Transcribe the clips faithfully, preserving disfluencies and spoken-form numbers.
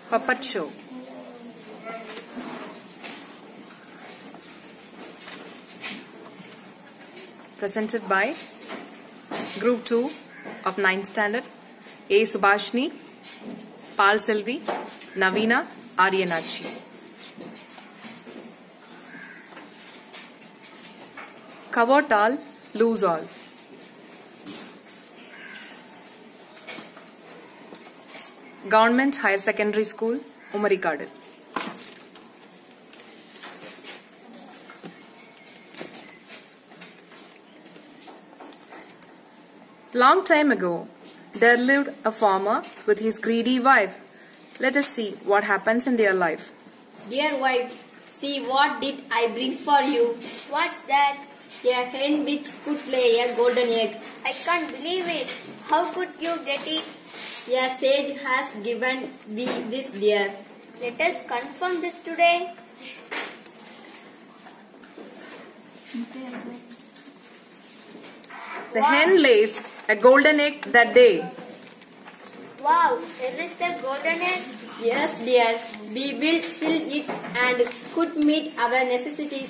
Puppet Show. Presented by Group two of ninth Standard, A. Subhashini, Pal Selvi, Navina, Aryanachi. Cover all, lose all. Government Higher Secondary School, Umarikadu. Long time ago, there lived a farmer with his greedy wife. Let us see what happens in their life. Dear wife, see what did I bring for you. What's that? A hen which could lay a golden egg. I can't believe it. How could you get it? A sage has given me this, dear. Let us confirm this today. The wow. hen lays a golden egg that day. Wow, where is the golden egg? Yes, dear. We will fill it and could meet our necessities.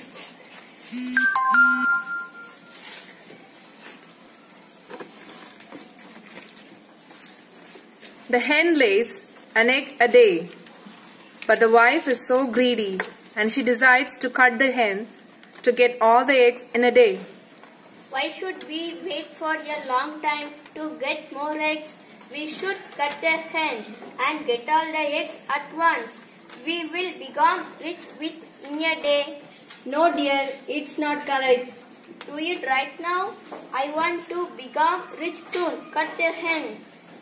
The hen lays an egg a day, but the wife is so greedy and she decides to cut the hen to get all the eggs in a day. Why should we wait for a long time to get more eggs? We should cut the hen and get all the eggs at once. We will become rich with in a day. No dear, it's not correct. Do it right now. I want to become rich soon. Cut the hen.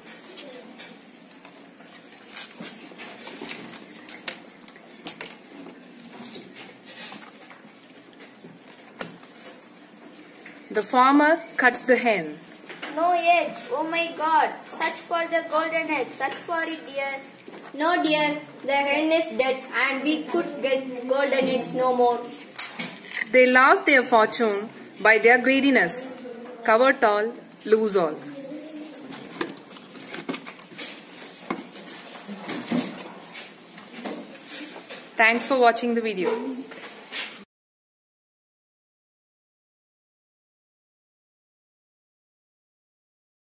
The farmer cuts the hen. No eggs. Oh my God. Search for the golden egg. Search for it, dear. No, dear. The hen is dead and we could get golden eggs no more. They lost their fortune by their greediness. Cover all, lose all. Thanks for watching the video.